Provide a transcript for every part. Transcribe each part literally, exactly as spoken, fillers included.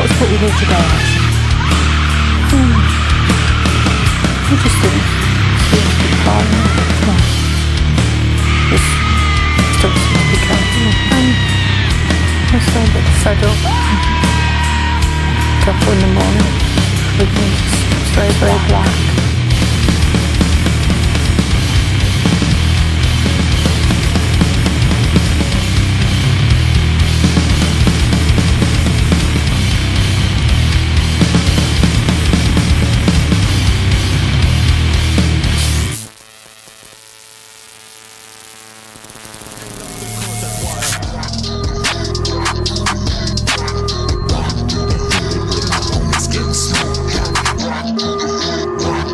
what's put you here today, Alex? Hmm. You just didn't see us goodbye. No. Just still seem to be going. Um, I'm so a bit fed up. Couple in the morning. Everything just very, very black. Getting smooth.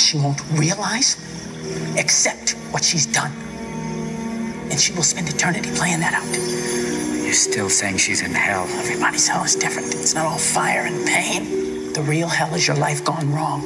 she won't realize, accept what she's done. And she will spend eternity playing that out. You're still saying she's in hell. Everybody's hell is different. It's not all fire and pain. The real hell is your life gone wrong.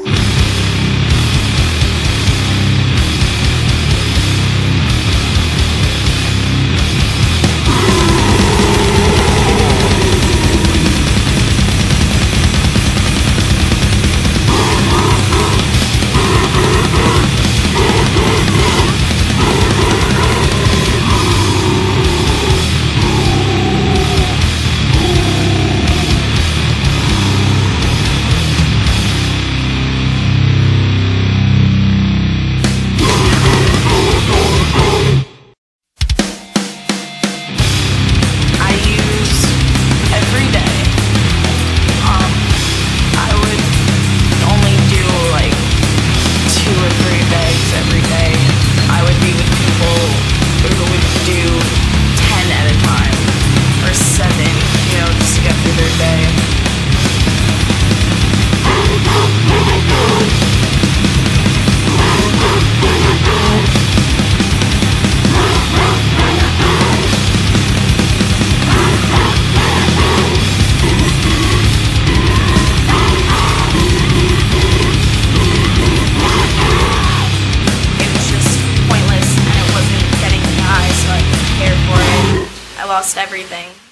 Lost everything.